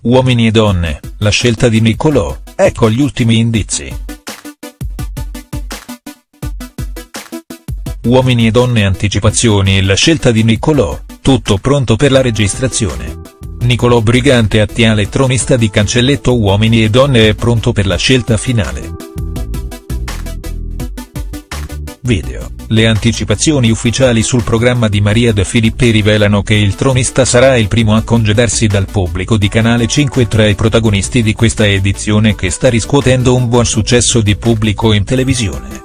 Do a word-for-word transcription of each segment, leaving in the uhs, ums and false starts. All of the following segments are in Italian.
Uomini e donne, la scelta di Niccolò, ecco gli ultimi indizi. Uomini e donne anticipazioni e la scelta di Niccolò, tutto pronto per la registrazione. Niccolò Brigante attuale tronista di Cancelletto Uomini e donne è pronto per la scelta finale. Video. Le anticipazioni ufficiali sul programma di Maria De Filippi rivelano che il tronista sarà il primo a congedarsi dal pubblico di Canale cinque tra i protagonisti di questa edizione che sta riscuotendo un buon successo di pubblico in televisione.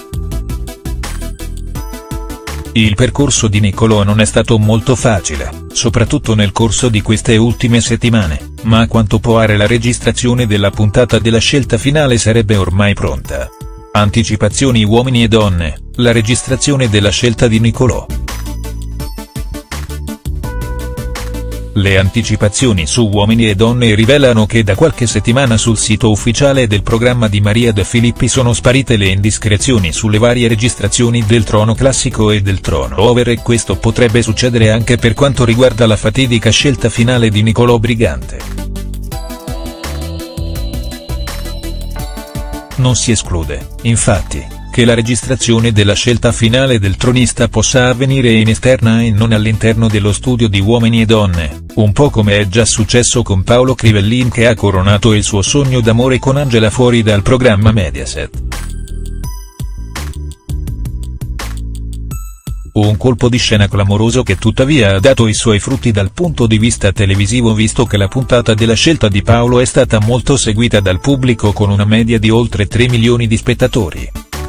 Il percorso di Niccolò non è stato molto facile, soprattutto nel corso di queste ultime settimane, ma a quanto pare la registrazione della puntata della scelta finale sarebbe ormai pronta. Anticipazioni Uomini e donne, la registrazione della scelta di Niccolò. Le anticipazioni su Uomini e donne rivelano che da qualche settimana sul sito ufficiale del programma di Maria De Filippi sono sparite le indiscrezioni sulle varie registrazioni del Trono Classico e del Trono Over e questo potrebbe succedere anche per quanto riguarda la fatidica scelta finale di Niccolò Brigante. Non si esclude, infatti, che la registrazione della scelta finale del tronista possa avvenire in esterna e non all'interno dello studio di Uomini e donne, un po' come è già successo con Paolo Crivellin che ha coronato il suo sogno d'amore con Angela fuori dal programma Mediaset. Un colpo di scena clamoroso che tuttavia ha dato i suoi frutti dal punto di vista televisivo visto che la puntata della scelta di Paolo è stata molto seguita dal pubblico con una media di oltre tre milioni di spettatori.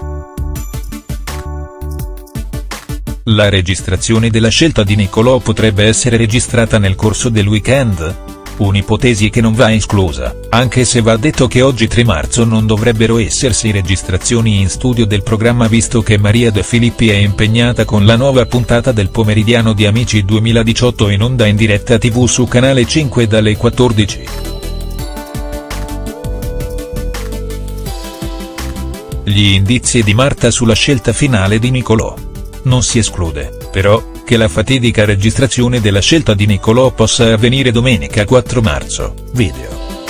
La registrazione della scelta di Niccolò potrebbe essere registrata nel corso del weekend? Un'ipotesi che non va esclusa, anche se va detto che oggi tre marzo non dovrebbero essersi registrazioni in studio del programma visto che Maria De Filippi è impegnata con la nuova puntata del pomeridiano di Amici duemiladiciotto in onda in diretta tivù su Canale cinque dalle quattordici. Gli indizi di Marta sulla scelta finale di Niccolò. Non si esclude, però, che la fatidica registrazione della scelta di Niccolò possa avvenire domenica quattro marzo, video.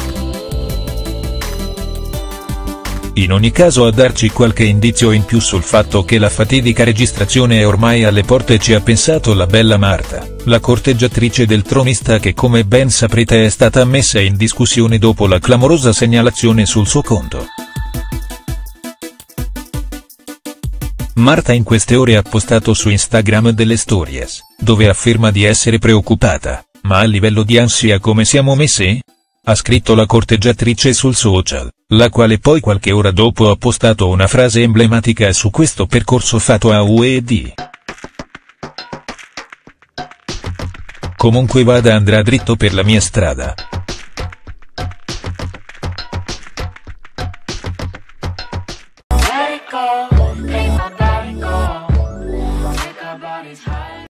In ogni caso a darci qualche indizio in più sul fatto che la fatidica registrazione è ormai alle porte ci ha pensato la bella Marta, la corteggiatrice del tronista che come ben saprete è stata messa in discussione dopo la clamorosa segnalazione sul suo conto. Marta in queste ore ha postato su Instagram delle stories, dove afferma di essere preoccupata, ma a livello di ansia come siamo messi? Ha scritto la corteggiatrice sul social, la quale poi qualche ora dopo ha postato una frase emblematica su questo percorso fatto a U E D. Comunque vada andrà dritto per la mia strada. Let it go.